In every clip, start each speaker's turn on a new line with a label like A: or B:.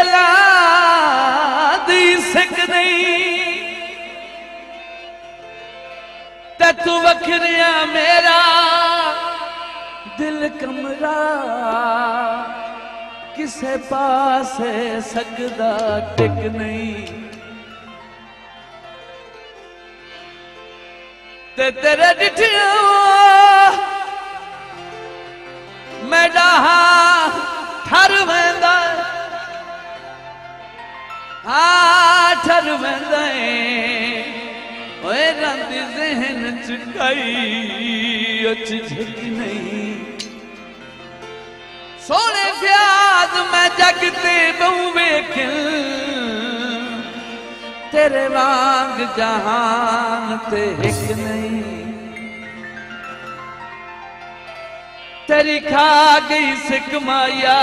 A: वेला दी सिक नहीं ते तू वखरिया मेरा दिल कमरा किसे पास सकदा टिक नहीं ते तेरे डिठिया मैं डाहा ठर वेंदा ठर वेंदा ओए रंद ज़हन च कई उच झिक नहीं सोने प्याज मैं जगते बहु वेखिल तेरे वांग जहान ते हिक नहीं तेरी खा गई सिक माया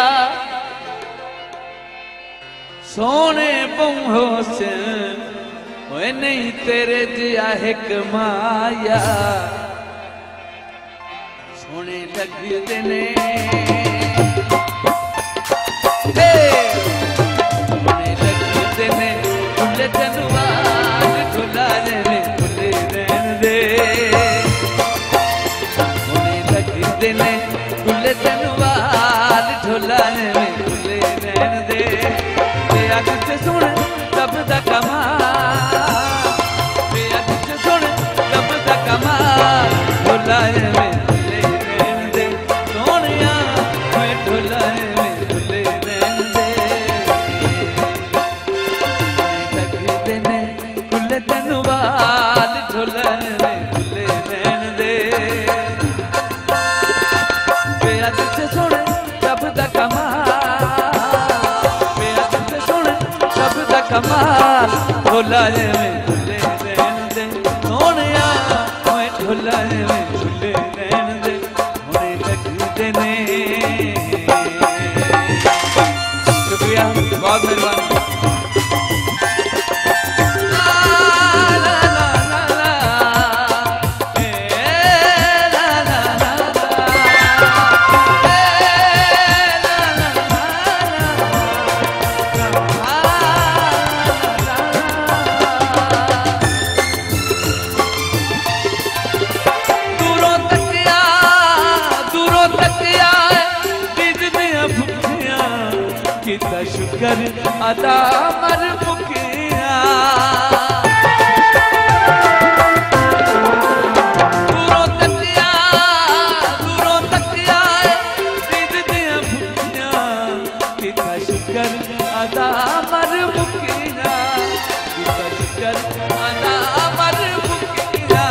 A: सोने बहु से ओए नहीं तेरे जिया हिक माया सोने लगदे ने सोने लगदे ने खुले जनवार खुलारे में खुले रहन दे सोने लगदे ने खुले जनवार खुलारे में खुले रहन दे तेरा कुछ सुन रब दा कमाल तेरा कुछ सुन रब दा कमाल खुलारे में कमाल ढोलाए में झूले रहन दे सोनिया मैं ढोलाए में झूले रहन दे होने लगदे ने शुक्रिया बहुत मेहरबानी शुक्र अदा मर मुकिया दूरों तकिया दीद दिया भुखिया किता शुक्र अदा मर मुकिया किता शुक्र अदा मर मुकिया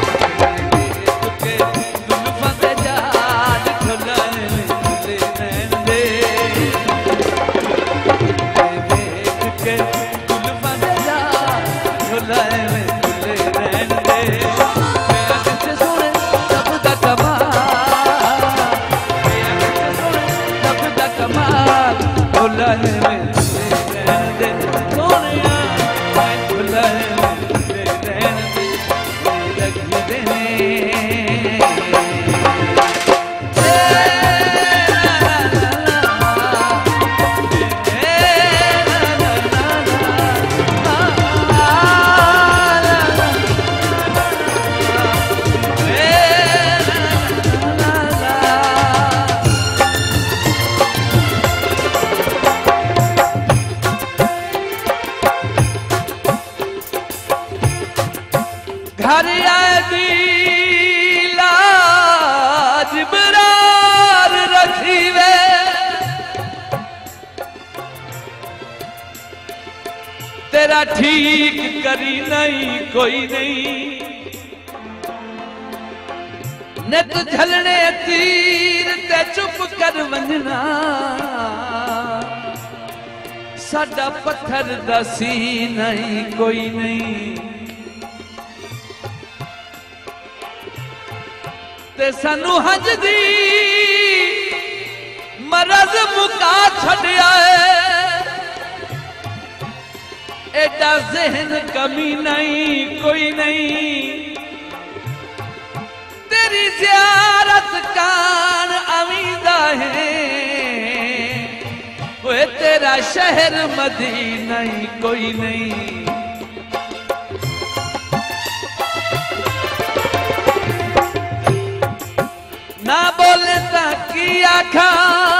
A: जुल्फां दे जाल खुलाए में खुले रहन दे घर आए दी लाज बरार रखी वे तेरा ठीक करी नहीं कोई नहीं नित झलने तीर ते चुप कर वंजना साडा पत्थर दसी नहीं कोई नहीं ते सानू हज दी मरज मुका छड़िया एडा जहन कमी नहीं कोई नहीं तेरी जियारत कान अमीदा है ओए तेरा शहर मदीना ही कोई नहीं। ना बोले की आखा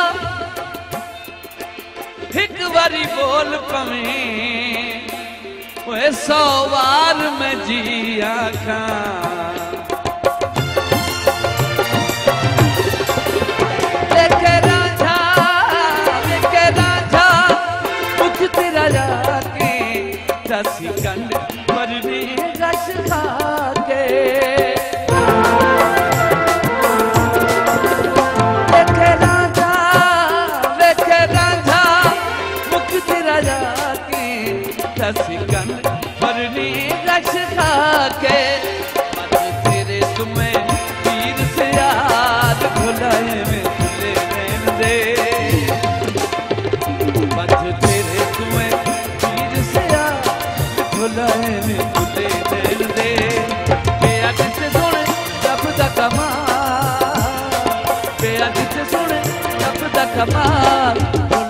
A: एक बारी बोल पवे 100 बार में जी आखा। लेके रांझा मुख तेरा जाके दसी कंड मरनी रस खा के। लेके रांझा मुख तेरा जाके दसी कंड मरनी रस खा के। तेरे तुम्हें तीर से याद भुलाए में तुले नैन दे। मत तेरे तुम्हें तीर से याद भुलाए में तुले नैन दे। बेअद से सुने रब दा कमाल, बेअद से सुने रब दा कमाल।